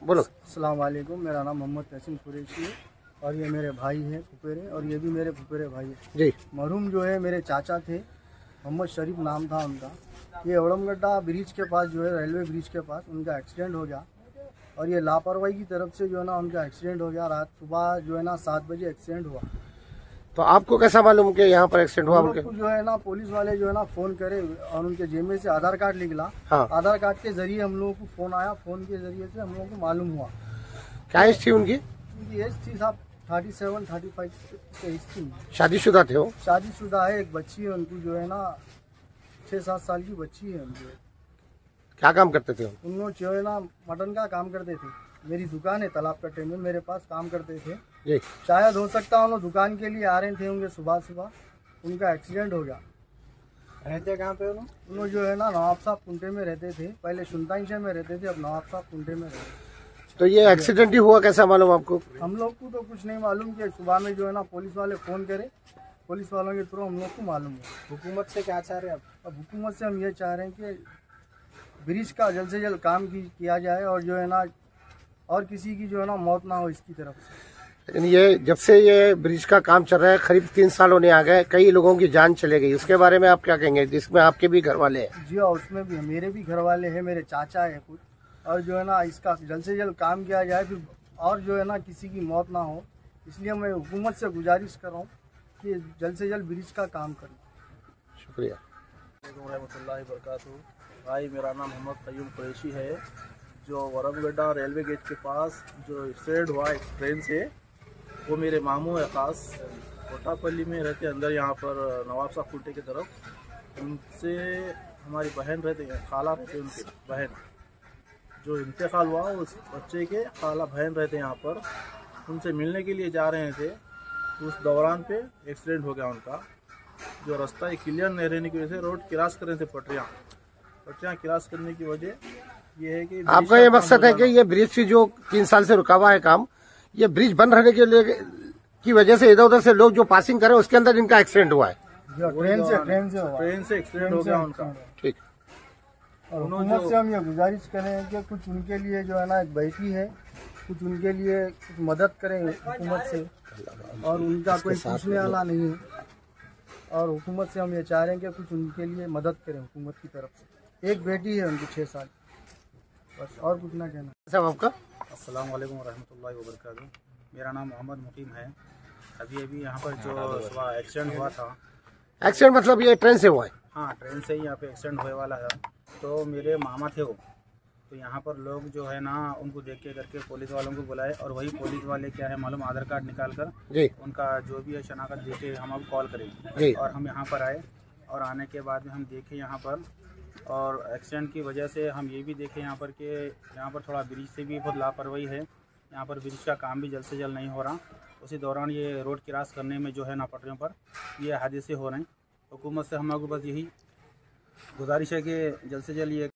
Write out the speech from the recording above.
बोलो। अस्सलाम वालेकुम, मेरा नाम मोहम्मद तहसीन कुरैशी है और ये मेरे भाई हैं फुफेरे, और ये भी मेरे फुफेरे भाई हैं जी। मरहूम जो है मेरे चाचा थे, मोहम्मद शरीफ नाम था उनका। ये ओड़मगड्डा ब्रिज के पास जो है, रेलवे ब्रिज के पास उनका एक्सीडेंट हो गया, और ये लापरवाही की तरफ से जो है ना उनका एक्सीडेंट हो गया। रात सुबह जो है ना 7 बजे एक्सीडेंट हुआ। तो आपको कैसा मालूम कि यहाँ पर एक्सीडेंट हुआ? हम लोग को जो है ना पुलिस वाले जो है ना फ़ोन करे और उनके जेब में से आधार कार्ड निकला। हाँ। आधार कार्ड के जरिए हम लोगों को फ़ोन आया, फ़ोन के जरिए से हम लोगों को मालूम हुआ। क्या एज थी उनकी? उनकी एज थी साहब 37-35 के एज थी। शादीशुदा थे वो? शादीशुदा है, एक बच्ची है उनकी जो है ना 6-7 साल की बच्ची है उनकी। क्या काम करते थे? उन लोग जो है ना मटन का काम करते थे। मेरी दुकान है तालाब कट्टे में, मेरे पास काम करते थे जी। शायद हो सकता है उन लोग दुकान के लिए आ रहे थे होंगे सुबह सुबह, उनका एक्सीडेंट हो गया। रहते कहाँ पे उन लोग जो है ना नवाब साहब कुंटे में रहते थे, पहले सुल्तानशहर में रहते थे, अब नवाब साहब कुंटे में रहते। तो ये एक्सीडेंट ही हुआ कैसा मालूम आपको? हम लोग को तो कुछ नहीं मालूम कि सुबह में जो है ना पुलिस वाले फ़ोन करे, पुलिस वालों के थ्रू हम लोग को मालूम हुआ। हुकूमत से क्या चाह रहे हैं अब हुकूमत से हम ये चाह रहे हैं कि ब्रिज का जल्द से जल्द काम किया जाए, और जो है ना और किसी की जो है ना मौत ना हो इसकी तरफ से। लेकिन ये जब से ये ब्रिज का काम चल रहा है करीब 3 साल होने आ गए, कई लोगों की जान चले गई, उसके बारे में आप क्या कहेंगे, जिसमें आपके भी घर वाले हैं? जी हाँ, उसमें भी मेरे भी घर वाले हैं, मेरे चाचा है कुछ, और जो है ना इसका जल्द से जल्द काम किया जाए, फिर और जो है ना किसी की मौत ना हो। इसलिए मैं हुकूमत से गुजारिश कर रहा हूँ कि जल्द से जल्द ब्रिज का काम करें। शुक्रिया। रहमतुल्लाहि वबरकातुहू। भाई मेरा नाम मोहम्मद क़य्यूम कुरैशी है। जो ओड़मगड्डा रेलवे गेट के पास जो एक्सीडेंट हुआ एक ट्रेन से, वो मेरे मामू है ख़ास, कोटापल्ली में रहते अंदर, यहाँ पर नवाब साहब कुंटे की तरफ। उनसे हमारी बहन रहते हैं, खाला रहते हैं उनके बहन, जो इंतकाल हुआ उस बच्चे के खाला बहन रहते हैं यहाँ पर। उनसे मिलने के लिए जा रहे थे, उस दौरान पे एक्सीडेंट हो गया उनका। जो रास्ता क्लियर नहीं रहने की वजह से रोड क्रॉस कर रहे थे, पटरियाँ क्रॉस करने की वजह ये है कि आपका ये मकसद है कि ये ब्रिज की जो 3 साल से रुका हुआ है काम, ये ब्रिज बंद रहने के लिए की वजह से इधर उधर से लोग जो पासिंग करे उसके अंदर इनका एक्सीडेंट हुआ है? ट्रेन से एक्सीडेंट हो गया उनका। ठीक। और हुकूमत से हम ये गुजारिश करें कि कुछ उनके लिए जो है ना एक बेटी है, कुछ उनके लिए कुछ मदद करें हुकूमत से, और उनका कोई पूछने वाला नहीं है, और हुकूमत से हम ये चाह रहे हैं कि कुछ उनके लिए मदद करें हुकूमत की तरफ से। एक बेटी है उनकी 6 साल, बस और कुछ ना कहना। सब आपका? अस्सलाम वालेकुम रहमतुल्लाहि वबरकातुहू। मेरा नाम मोहम्मद मुकीम है। अभी यहाँ पर जो सुबह एक्सीडेंट हुआ था। एक्सीडेंट मतलब ये ट्रेन से हुआ है? हाँ, ट्रेन से ही यहाँ पे एक्सीडेंट होने वाला है। तो मेरे मामा थे वो, तो यहाँ पर लोग जो है ना उनको देख के करके पुलिस वालों को बुलाए, और वही पुलिस वाले क्या है मालूम, आधार कार्ड निकाल कर जी। उनका जो भी है शनाख्त देके हम अब कॉल करें जी। और हम यहाँ पर आए, और आने के बाद में हम देखे यहाँ पर, और एक्सीडेंट की वजह से हम ये भी देखे यहाँ पर कि यहाँ पर थोड़ा ब्रिज से भी बहुत लापरवाही है। यहाँ पर ब्रिज का काम भी जल्द से जल्द नहीं हो रहा। उसी दौरान ये रोड क्रॉस करने में जो है ना पटरियों पर ये हादसे हो रहे हैं। हुकूमत से हम लोगों को बस यही गुजारिश है कि जल्द से जल्द ये